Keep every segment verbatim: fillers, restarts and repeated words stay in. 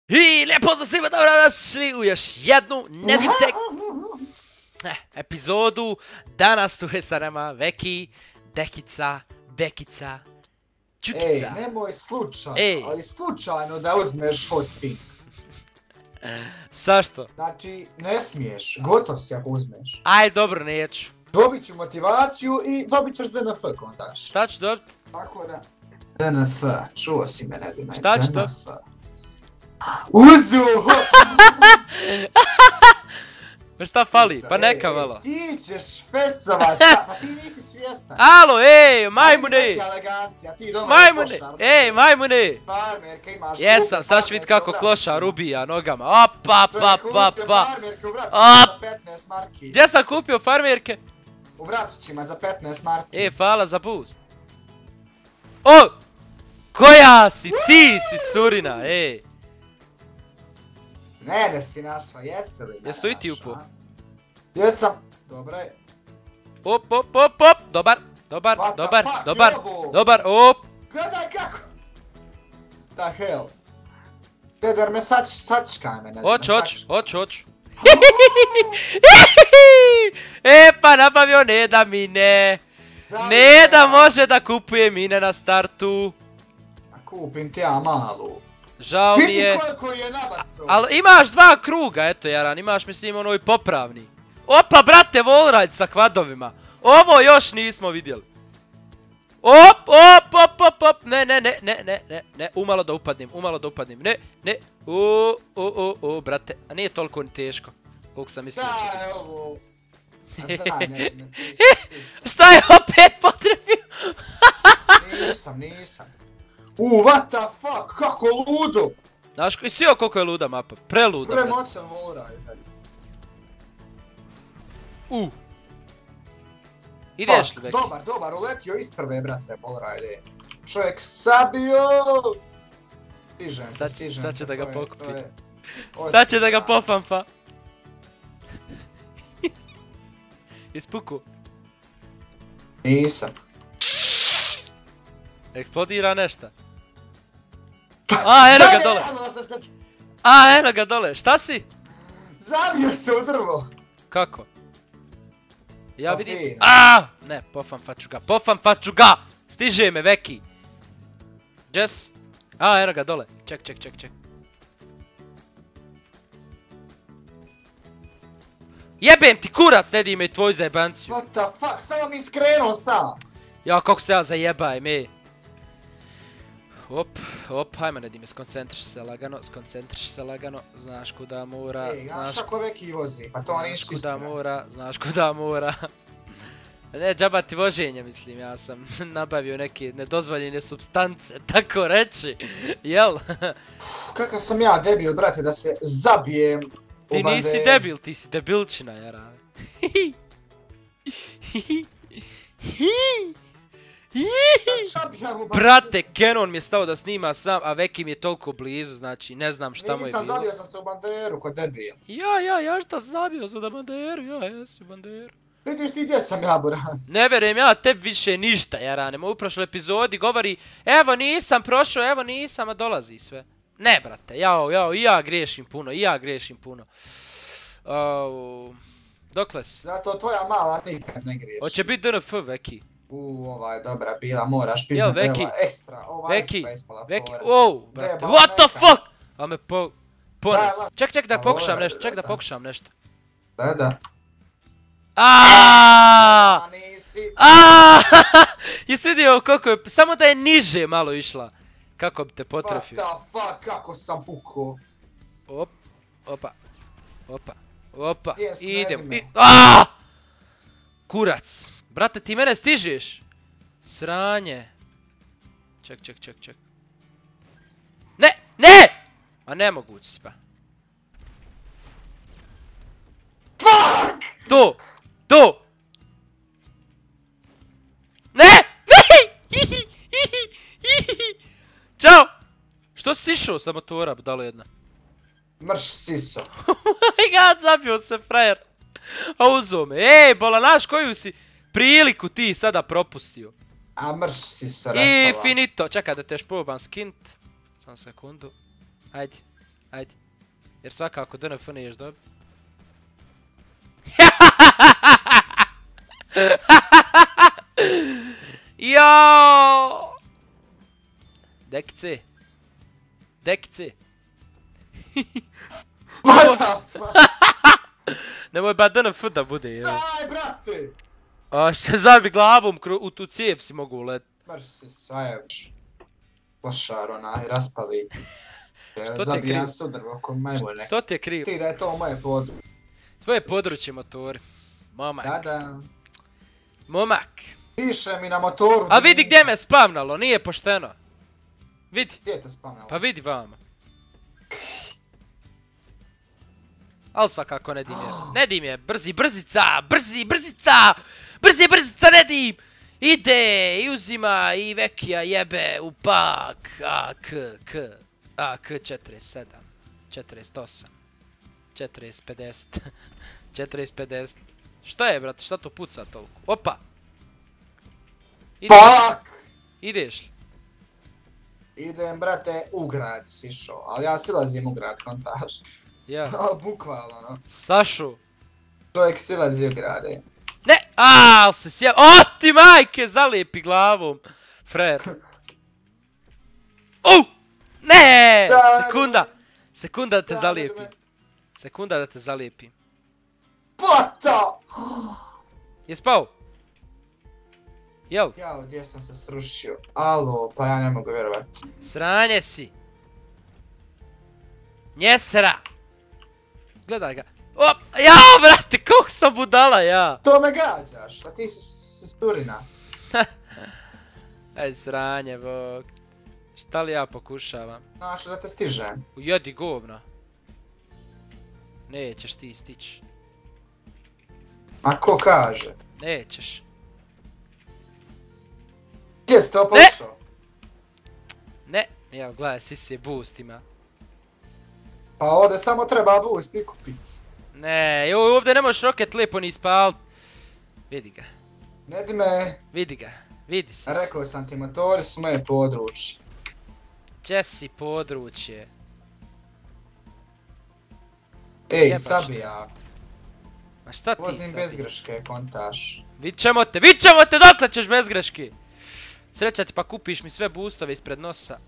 I lijep pozdrav svima, dobrodošli u još jednu Nevitek eh, epizodu. Danas tu je sa nama Veki, Dekica, Bekica, Čukica. Ej, nemoj slučajno, Ej. ali slučajno da uzmeš hot pink. Zašto? Znači, ne smiješ, gotov si ako uzmeš. Aj, dobro, neću. Dobit ću motivaciju i dobit ćeš D N F kontaš. Šta ću dobiti? Tako da... D N F, čuo si me, ne bi me. Šta ću to? Uzu! Pa šta fali? Pa neka malo. Ti ćeš fesovat, pa ti nisi svjestan. Alo, ej, majmune! Neka elegancija, ti doma Majmune! košar. Ej, majmune! Farmerka imaš. Jesam, sad ću vidjeti kako klošar ubija nogama. Opa, pa, pa, pa. Farmerke u Vrapčićima Op. za petnaest marki. Gdje sam kupio farmerke? U Vrapčićima za petnaest marki. E, hvala za boost. O! Koja si? Ti si surina, ej. Ne, ne si našao, jesi li me Jesi tu i ti našao, upo? a? Jesam. Dobro je. Op, op, op, op. Dobar, dobar, What the dobar, fuck, dobar, evo? dobar, op. Gledaj kako! The hell? Deder me sač, sačkaj me, ne Oć, me oć, sač- oć, oć. E, pa nabavio ne da mine. Da, Ne da može da kupuje mine na startu. A kupim ti ja malu. Žao mi Vidi je. koliko je nabacao. Ali imaš dva kruga, eto Jaran, imaš mislim ono i popravni. Opa, brate, wallride sa kvadovima. Ovo još nismo vidjeli. Op, op, op, op, op, ne, ne, ne, ne, ne, ne, ne, umalo da upadnem, umalo da upadnem, ne, ne, u, u, u, u, brate, a nije toliko ni teško, koliko sam mislio. Daj ovo. A daj, ne, ne, ti si sis. Šta je opet potrebio? Nisam, nisam. U, what the fuck, kako ludo. Znaš, i sio koliko je luda mapa, preluda, brate. Premoćan mora. U. Ideš li, Beki? Dobar, dobar, uletio iz prve, brate, Wallride. Čovjek sabio. Stižem, Sad će- stižem. sad će da ga to je- pokupi. to je- ovo Sad si- će da ga popampa. Ispuku. Nisam. Eksplodira nešto. A, eno ga Daj, dole. daj, daj, daj, daj. A, eno ga dole. Šta si? Zabio se u drvo. Kako? Ja Pa vidim. fino. A, ne, pofampat ću ga, pofampat ću ga. Stiže me, Veki. Jess. A, eno ga dole. Ček, ček, ček, ček. Jebem ti kurac, ne di me i tvoju zajebanciju. What the fuck, samo mi skrenuo sam. Ja, kako se ja zajebajem, ej. Op, op, hajme ne di me, skoncentriš se lagano, skoncentriš se lagano, znaš kuda mora, Ej, znaš znaš kako Veki vozi, pa to Znaš nisi kuda istina. mora, znaš kuda mora. Ne, džaba ti voženje, mislim, ja sam nabavio neke nedozvoljene supstance, tako reći, jel? Kakav sam ja debil, brate, da se zabijem u Ti nisi banderu. debil, ti si debilčina, jara. Zabijam u banderu. Brate, Canon mi je stao da snima sam, a Veki mi je toliko blizu, znači ne znam šta mu je Nisam, bilo. zabio sam se u banderu kod debil. Ja, ja, ja šta sam zabio sam da banderu, ja, ja sam u banderu. Vidiš ti gdje sam ja, buraz? Ne verujem ja tebi više ništa, Jarane, u prošloj epizodi govori evo nisam prošao, evo nisam, a dolazi sve. Ne, brate, jao, jao, i ja grešim puno, i ja grešim puno. Au, dokle si? Zato tvoja mala nikad ne griješ. Hoće biti D N F, Veki. U, ova je dobra bila, moraš Jel, pisati Veki? ova ekstra, ova Veki, ekstra ispala Veki, fora. wow, brate, Jebala what the neka. fuck? A me po... Pones. Da, da. Ček, ček da Pa pokušam mora, nešto, ček da da. pokušam nešto. Da, da. Aaaa! A nisi. Aaaa! Jesi vidio koliko je, samo da je niže malo išla. Kako bi te What potrefio. the fuck, kako sam pukao. Op, opa, opa, opa, Jes, ne idem, ide me. i, aaaa! Kurac, brate ti mene stižeš? Sranje. Ček, ček, ček, ček. Ne, ne! A nemoguće si pa. Fuck! To, to! Ne! Ćao! Što si išao sa motora, budalo jedna? Mrš siso. Oh my god, zabio se frajer. A uzo me. Ej, bola, znaš koju si priliku ti sada propustio? A mrš siso I raspala. finito. Čekaj da te još probam skint. Sam sekundu. Ajde. Ajde. Jer svakako D N F niješ dobi. Jao! Dekice. Dekice. What the fuck? Nemoj ba D N F da bude, jel? Daj, brate! A se zabi glavom u tu cijep si mogu ulet. Mrš se svajaš. Lošar onaj, raspali. Što ti je Zabijam kriv? sudar oko majmune. Što ti je krivo? Ti da je to moje područje. Tvoje područje motori. Momak. Da, da. Momak. Piše mi na motoru. A vidi gdje me spavnalo, nije pošteno. Vidi. Gdje te spavnalo? Pa vidi vama. Al svakako ne dim je. Ne dim je, brzi, brzica, brzi, brzica! Brzi, brzica, ne dim! Ide, i uzima, i vekija jebe u pak. A, k, k. A, k, četrdeset sedam. četrdeset osam. četrdeset, pedeset. četrdeset, pedeset. Šta je, brate, šta to puca toliko? Opa! Ideš, Fuck! ideš li? Idem, brate, u grad si išao, ali ja silazim u grad, kontaž. Ja. Bukvalno, no. Sašu. Čovjek silazi u grade. Ne! Aaaa, se sjeb... O, ti majke, zalijepi glavom. Frer. U! Ne! Da, Sekunda! Sekunda da te Da, zalijepi. ne, Sekunda da te zalijepi. What the? Je spao? Jel? Jao, gdje sam se srušio? Alo, pa ja ne mogu vjerovati. Sranje si. Njesera! Gledaj ga. Op! Jao, brate, koliko sam budala, ja! To me gađaš, a ti si sturina. Ej, sranje, bok. Šta li ja pokušavam? Znaš da te stižem. Ujedi govna. Nećeš ti stići. A ko kaže? Nećeš. Gdje si to pošao? Ne. Evo, gledaj, sisi boost ima. Pa ovdje samo treba boost i kupit. Ne, joj, ovdje ne možeš roket lijepo ni ispalit. Vidi ga. Ne di me, Vidi ga. Vidi sisi. rekao sam ti, motori su moje područje. Gdje si područje? Ej, Jebaš sabijak. Ma šta ti Vozim sad? bez greške, kontaš. Vid ćemo te, vid ćemo te, dokle ćeš bez greške? Sreća ti pa kupiš mi sve boostove ispred nosa.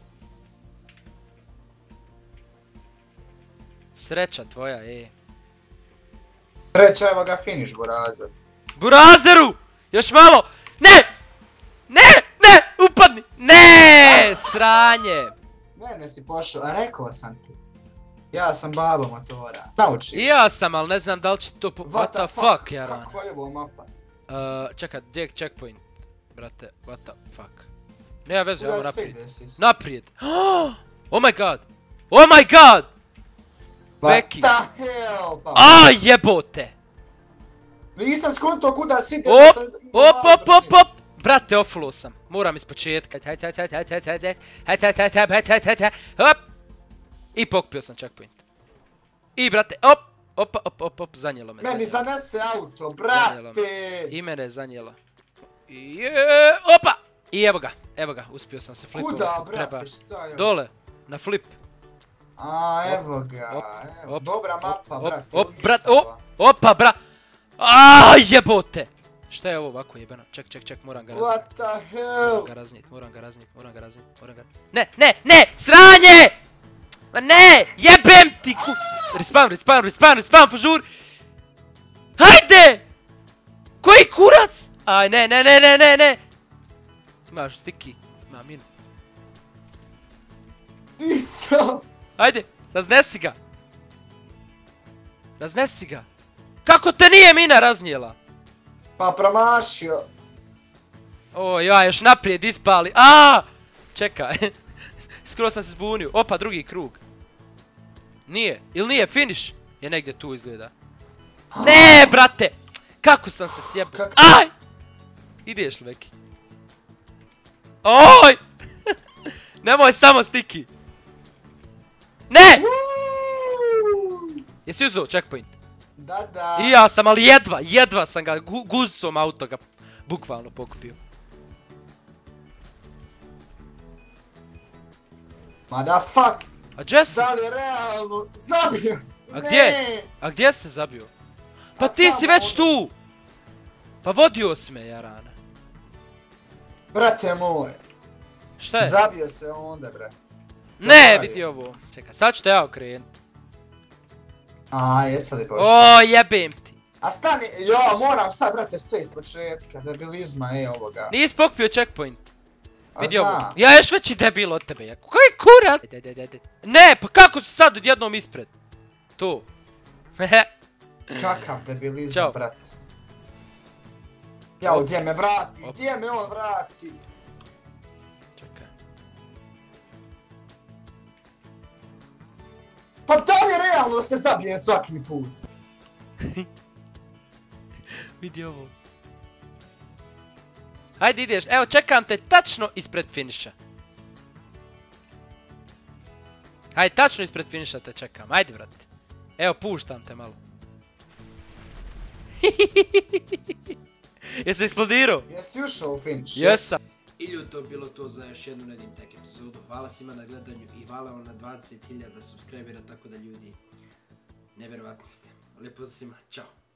Sreća tvoja, ej. Treća, evo ga finish, Burazer. Burazeru! Još malo! Ne! Ne! Ne! Upadni! Ne! Sranje! Ne, ne si pošao, a rekao sam ti. Ja sam babo motora. Naučiš. I ja sam, ali ne znam da li će to po... What the fuck, jaran? Kakva je ovo mapa? Uh, čekaj, gdje je checkpoint? Brate, what the fuck? Nema vezu, Kuda ajmo si naprijed. ide, sis? Naprijed! Oh my god! Oh my god! Becky. What the hell, pa? A jebote! Nisam skonto kuda si ide. Op, op, op, op, op! Brate, ofulo sam. Moram iz početka. Hajde, hajde, hajde, hajde, hajde, hajde, hajde, hajde, hajde, hajde, hajde, hajde, hop! I pokupio sam checkpoint. I brate, op, op, op, op, op, zanijelo me. Meni zanijelo. zanese auto, Zanijelo me. brate! I mene je zanijelo. Je, opa! I evo ga, evo ga, uspio sam se flipovat. Kuda, kako treba. brate, šta je? Dole, na flip. A, evo ga, op, evo, op, dobra mapa, op, brate. op, brat, uništava. op, opa, bra... Aaaa, jebote! Šta je ovo ovako jebeno? Ček, ček, ček, moram ga raznit. What the hell? Moram ga raznit, moram ga raznit, moram ga raznit, moram ga... Ne, ne, ne! Sranje! Ma ne! Jebem ti ku... Respawn, respawn, respawn, respawn, požuri! Hajde! Koji kurac? Aj, ne, ne, ne, ne, ne, ne! Imaš stiki, ima minu. Ti sam... Ajde, raznesi ga! Raznesi ga! Kako te nije mina raznijela? Pa promašio. O, ja, još naprijed ispali. Aaaa! Čekaj. Skoro sam se zbunio. Opa, drugi krug. Nije. Ili nije? Finish je negdje tu izgleda. Ne, brate! Kako sam se sjebao. Kak- Aj! Ideš li, Veki? Oj! Nemoj samo stiki. Ne! Uuu. Jesi uzeo checkpoint? Da, da. I ja sam, ali jedva, jedva sam ga gu guzicom auto ga bukvalno pokupio. Mada fuck. A gdje si? Da li realno? Zabio se! A gdje? A gdje se zabio? Pa ti si već tu! Pa vodio si me, jarana. Brate moj. Šta je? Zabio se onda, brate. Ne, vidi ovo. Čekaj, sad ću te ja okrenut. A, jesi li pošao? O, jebem ti. A stani, jo, moram sad, brate, sve iz početka, debilizma, ej, ovoga. Nisi pokupio checkpoint. A Vidi ovo. zna. Ja još veći debil od tebe, jako. Koji kurac? Ne, pa kako su sad odjednom ispred? Tu. Kakav debilizam, Ćao. brate. Jao, gdje me vrati, gdje me on vrati? Čekaj. Pa da li je realno da se zabijem svaki put? Vidi ovo. Hajde ideš, evo čekam te tačno ispred finiša. Hajde, tačno ispred finiša te čekam, hajde brate. Evo, puštam te malo. Jesi eksplodirao? Jesi ušao u finish? Jesam. I ljudi, to je bilo to za još jednu Nedim Tech epizodu. Hvala svima na gledanju i hvala vam na dvadeset hiljada subscribera, tako da ljudi, nevjerovatni ste. Lijepo za svima, čao.